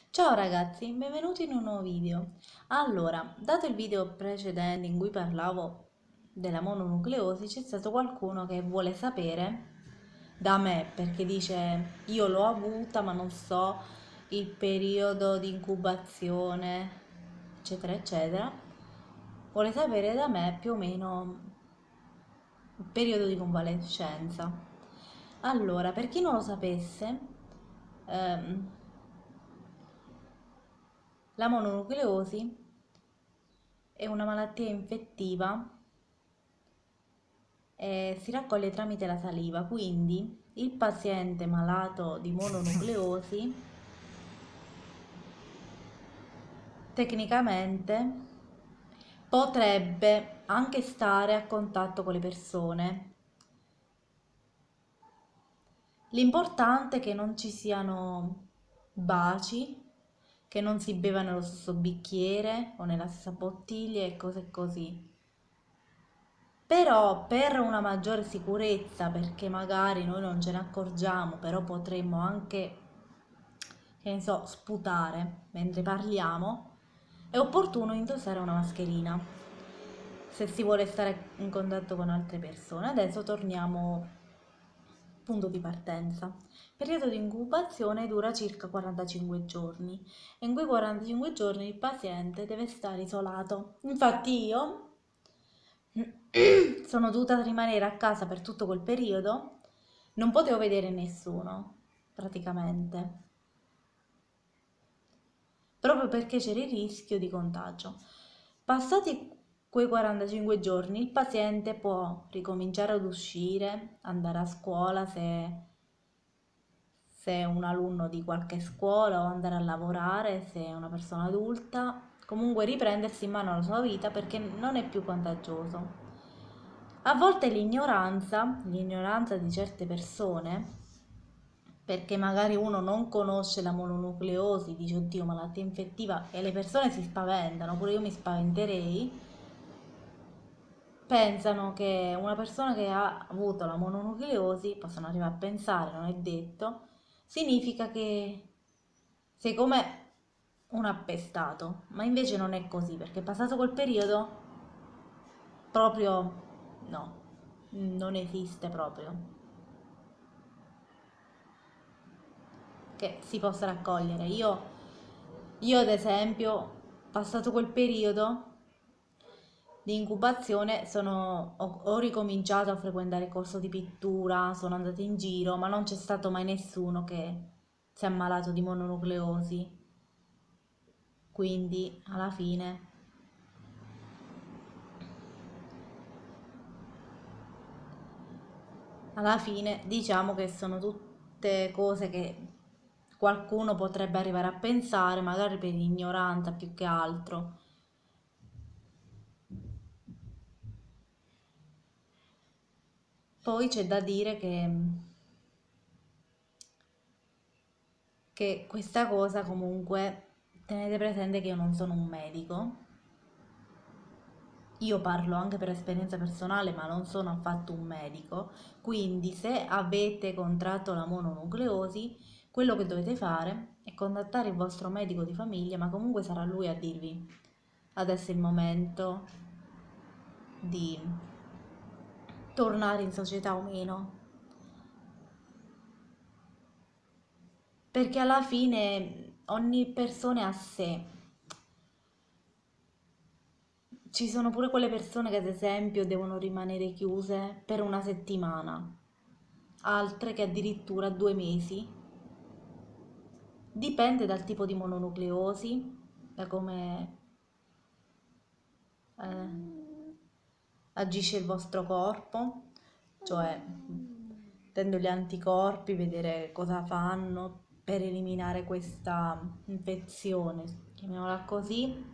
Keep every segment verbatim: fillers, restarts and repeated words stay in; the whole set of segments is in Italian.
Ciao ragazzi, benvenuti in un nuovo video. Allora, dato il video precedente in cui parlavo della mononucleosi, c'è stato qualcuno che vuole sapere da me, perché dice io l'ho avuta ma non so il periodo di incubazione, eccetera, eccetera. Vuole sapere da me più o meno il periodo di convalescenza. Allora, per chi non lo sapesse, ehm, la mononucleosi è una malattia infettiva e si raccoglie tramite la saliva, quindi il paziente malato di mononucleosi tecnicamente potrebbe anche stare a contatto con le persone. L'importante è che non ci siano baci, che non si beva nello stesso bicchiere o nella stessa bottiglia e cose così. Però per una maggiore sicurezza, perché magari noi non ce ne accorgiamo, però potremmo anche, che ne so, sputare mentre parliamo, è opportuno indossare una mascherina se si vuole stare in contatto con altre persone. Adesso torniamo al punto di partenza. Il periodo di incubazione dura circa quarantacinque giorni e in quei quarantacinque giorni il paziente deve stare isolato. Infatti io sono dovuta rimanere a casa per tutto quel periodo, non potevo vedere nessuno, praticamente, proprio perché c'era il rischio di contagio. Passati quei quarantacinque giorni, il paziente può ricominciare ad uscire, andare a scuola se, se è un alunno di qualche scuola o andare a lavorare se è una persona adulta, comunque riprendersi in mano la sua vita perché non è più contagioso. A volte l'ignoranza, l'ignoranza di certe persone, perché magari uno non conosce la mononucleosi, dice oddio malattia infettiva e le persone si spaventano, pure io mi spaventerei, pensano che una persona che ha avuto la mononucleosi, possono arrivare a pensare, non è detto, significa che sei come un appestato, ma invece non è così, perché passato quel periodo proprio no, non esiste proprio che si possa raccogliere. Io, io ad esempio, passato quel periodo di incubazione, sono, ho, ho ricominciato a frequentare il corso di pittura, sono andata in giro, ma non c'è stato mai nessuno che si è ammalato di mononucleosi. Quindi alla fine alla fine diciamo che sono tutte cose che qualcuno potrebbe arrivare a pensare, magari per ignoranza più che altro. Poi c'è da dire che, che questa cosa comunque tenete presente che io non sono un medico. Io parlo anche per esperienza personale, ma non sono affatto un medico, quindi se avete contratto la mononucleosi, quello che dovete fare è contattare il vostro medico di famiglia, ma comunque sarà lui a dirvi adesso è il momento di tornare in società o meno, perché alla fine ogni persona è a sé. Ci sono pure quelle persone che ad esempio devono rimanere chiuse per una settimana, altre che addirittura due mesi. Dipende dal tipo di mononucleosi, da come eh, agisce il vostro corpo, cioè tendo gli anticorpi, vedere cosa fanno per eliminare questa infezione, chiamiamola così.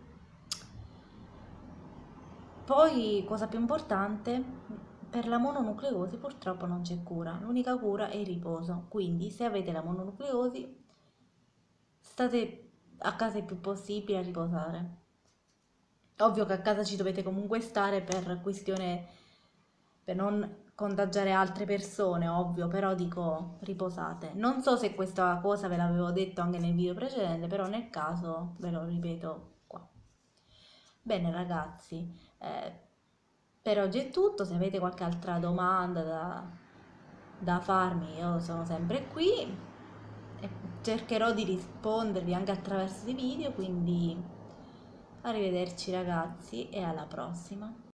Poi, cosa più importante, per la mononucleosi purtroppo non c'è cura, l'unica cura è il riposo, quindi se avete la mononucleosi state a casa il più possibile a riposare. Ovvio che a casa ci dovete comunque stare per questione, per non contagiare altre persone, ovvio, però dico riposate. Non so se questa cosa ve l'avevo detto anche nel video precedente, però nel caso ve lo ripeto qua. Bene ragazzi, eh, per oggi è tutto. Se avete qualche altra domanda da, da farmi, io sono sempre qui e cercherò di rispondervi anche attraverso i video, quindi arrivederci ragazzi e alla prossima.